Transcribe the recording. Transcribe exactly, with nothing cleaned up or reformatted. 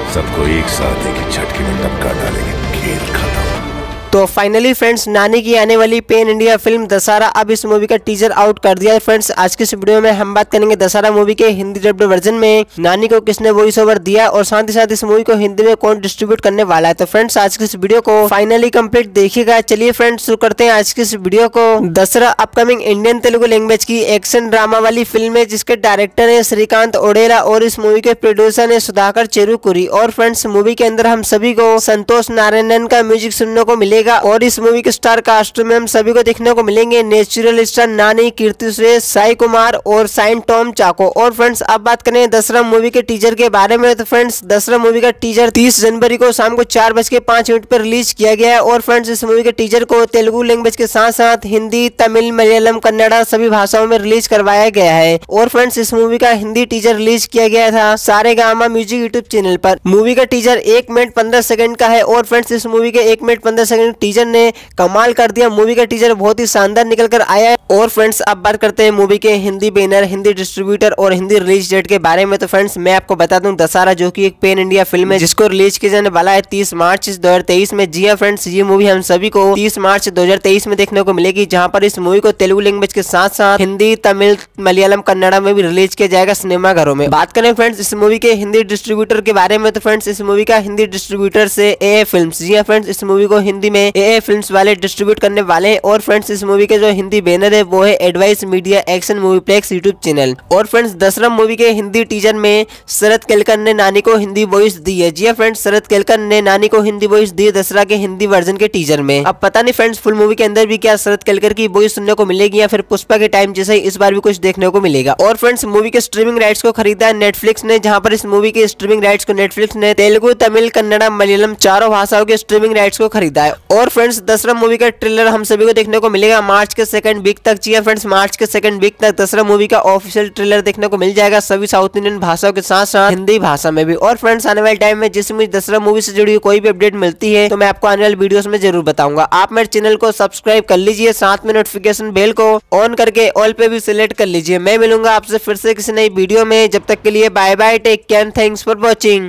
सबको एक साथ एक ही झटके में टपका डालेंगे, खेल खत्म। तो फाइनली फ्रेंड्स, नानी की आने वाली पेन इंडिया फिल्म दशहरा अब इस मूवी का टीजर आउट कर दिया है। फ्रेंड्स, आज की इस वीडियो में हम बात करेंगे दशहरा मूवी के हिंदी डब्ड वर्जन में नानी को किसने वॉइस ओवर दिया और साथ ही साथ इस मूवी को हिंदी में कौन डिस्ट्रीब्यूट करने वाला है। तो फ्रेंड्स, आज की इस वीडियो को फाइनली कंप्लीट देखिएगा। चलिए फ्रेंड्स, शुरू करते हैं आज की इस वीडियो को। Dasara upcoming Indian Telugu language की एक्शन ड्रामा वाली फिल्म है, जिसके डायरेक्टर है श्रीकांत ओडेला और इस मूवी के प्रोड्यूसर है सुधाकर चेरुकुरी। और फ्रेंड्स, मूवी के अंदर हम सभी को संतोष नारायणन का म्यूजिक सुनने को मिलेगा और इस मूवी के स्टार कास्ट में हम सभी को देखने को मिलेंगे नेचुरल स्टार नानी, कीर्ति सुरेश, साई कुमार और साइन टॉम चाको। और फ्रेंड्स, अब बात करें दशहरा मूवी के टीजर के बारे में। तो फ्रेंड्स, दशहरा मूवी का टीजर तीस जनवरी को शाम को चार बज के पांच मिनट पर रिलीज किया गया है। और फ्रेंड्स, इस मूवी के टीजर को तेलुगु लैंग्वेज के साथ साथ हिंदी, तमिल, मलयालम, कन्नड़ा सभी भाषाओं में रिलीज करवाया गया है। और फ्रेंड्स, इस मूवी का हिंदी टीजर रिलीज किया गया था सारेगामा म्यूजिक यूट्यूब चैनल पर। मूवी का टीजर एक मिनट पंद्रह सेकंड का है। और फ्रेंड्स, इस मूवी के एक मिनट पंद्रह सेकंड टीजर ने कमाल कर दिया। मूवी का टीजर बहुत ही शानदार निकल कर आया है। और फ्रेंड्स, अब बात करते हैं मूवी के हिंदी बैनर, हिंदी डिस्ट्रीब्यूटर और हिंदी रिलीज डेट के बारे में। तो फ्रेंड्स, मैं आपको बता दूं दशहरा जो कि एक पेन इंडिया फिल्म है, जिसको रिलीज किया जाने वाला है तीस मार्च दो हजार तेईस में। जी हाँ फ्रेंड्स, ये मूवी हम सभी को तीस मार्च दो हजार तेईस में देखने को मिलेगी, जहां पर इस मूवी को तेलुगु लैंग्वेज के साथ साथ हिंदी, तमिल, मलयालम, कन्नड़ा में भी रिलीज किया जाएगा सिनेमाघरों में। बात करें फ्रेंड्स इस मूवी के हिंदी डिस्ट्रीब्यूटर के बारे में। तो फ्रेंड्स, इस मूवी का हिंदी डिस्ट्रीब्यूटर से ए ए फिल्म्स। जी हाँ फ्रेंड्स, इस मूवी को हिंदी में ए ए फिल्म्स वाले डिस्ट्रीब्यूट करने वाले हैं। और फ्रेंड्स, इस मूवी के जो हिंदी बैनर है वो है advice media action movieplex YouTube channel. और फ्रेंड्स, दशहरा मूवी के हिंदी टीजर में शरद केलकर ने नानी को हिंदी वॉइस दी है। जी हाँ फ्रेंड्स, शरद केलकर ने नानी को हिंदी वॉइस दी दशहरा के हिंदी वर्जन के टीजर में। अब पता नहीं फ्रेंड्स, फुल मूवी के अंदर भी क्या शरद केलकर की वॉइस सुनने को मिलेगी या फिर पुष्पा के टाइम जैसे इस बार भी कुछ देखने को मिलेगा। और फ्रेंड्स, मूवी के स्ट्रीमिंग राइट्स को खरीदा है नेटफ्लिक्स ने, जहां पर इस मूवी के स्ट्रीमिंग राइट्स को नेटफ्लिक्स ने तेलुगु, तमिल, कन्नड़ा, मलयालम चारों भाषाओं के स्ट्रीमिंग राइट्स को खरीदा है। और फ्रेंड्स, दशहरा मूवी का ट्रेलर हम सभी को देखने को मिलेगा मार्च के सेकंड वीक तक। जी फ्रेंड्स, मार्च के सेकंड वीक तक दशहरा मूवी का ऑफिशियल ट्रेलर देखने को मिल जाएगा सभी साउथ इंडियन भाषाओं के साथ साथ हिंदी भाषा में भी। और फ्रेंड्स, आने वाले टाइम में जिस मुझे दशहरा मूवी से जुड़ी हुई कोई भी अपडेट मिलती है तो मैं आपको आने वाले वीडियोस में जरूर बताऊंगा। आप मेरे चैनल को सब्सक्राइब कर लीजिए, साथ में नोटिफिकेशन बेल को ऑन करके ऑल पे भी सिलेक्ट कर लीजिए। मैं मिलूंगा आपसे फिर से किसी नई वीडियो में। जब तक के लिए bye bye, take care, thanks for watching.